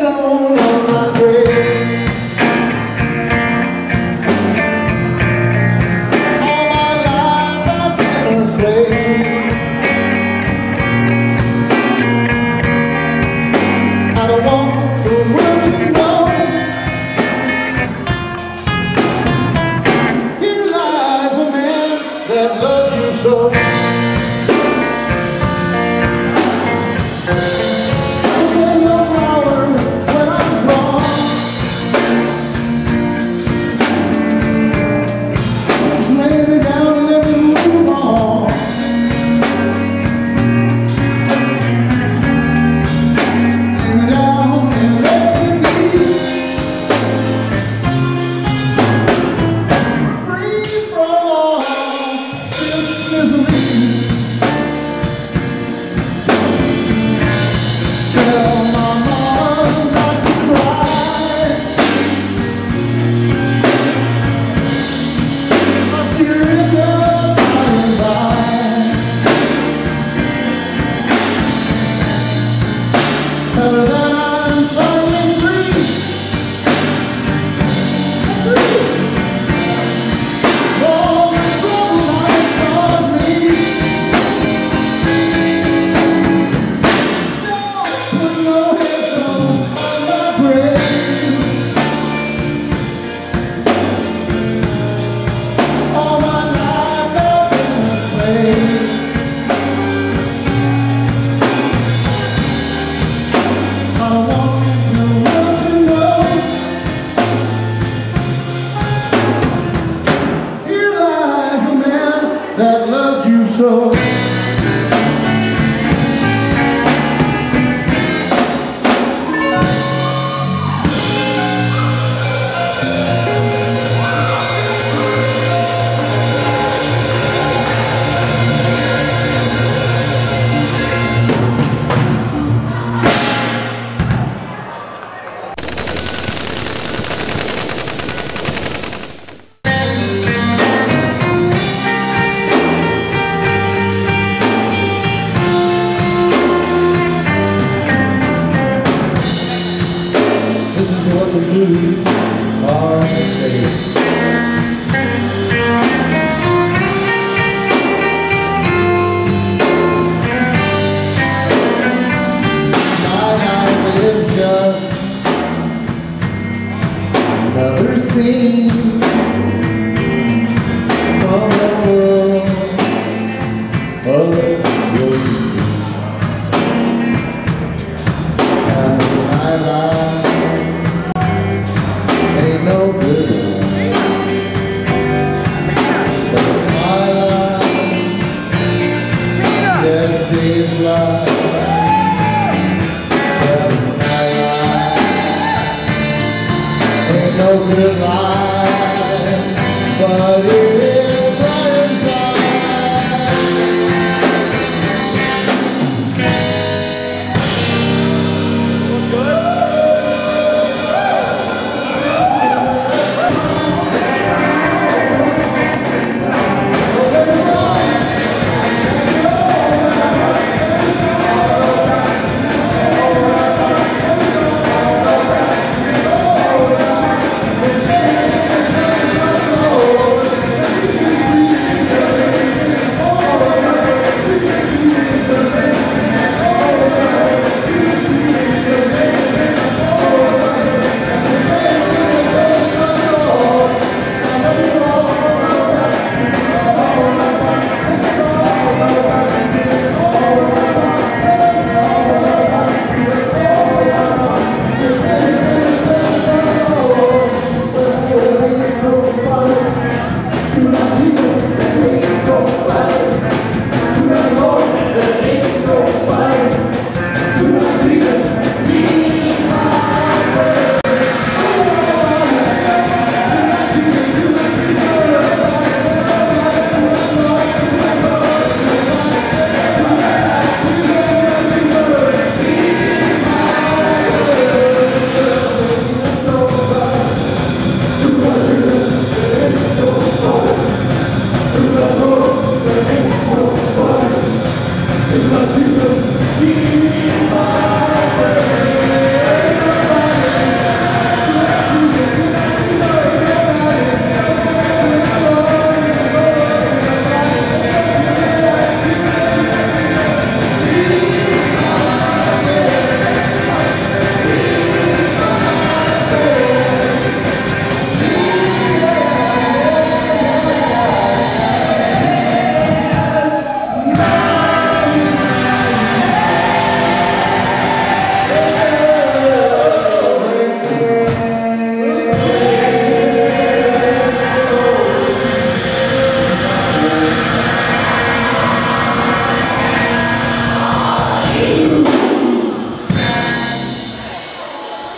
headstone on my grave. All my life I've been a slave. I don't want the world to know. Here lies a man that loved you so. Tell her that I'm finally free. All the trouble lies caused me. Still put no headstone on my grave. All my life I've been a slave. That loved you so. Listen to what the blues are saying. My life is just another scene from the world of your and my life ain't no good, but it's my life, yes, it's life, but my life ain't no good life, but it is right inside. Jesus, be my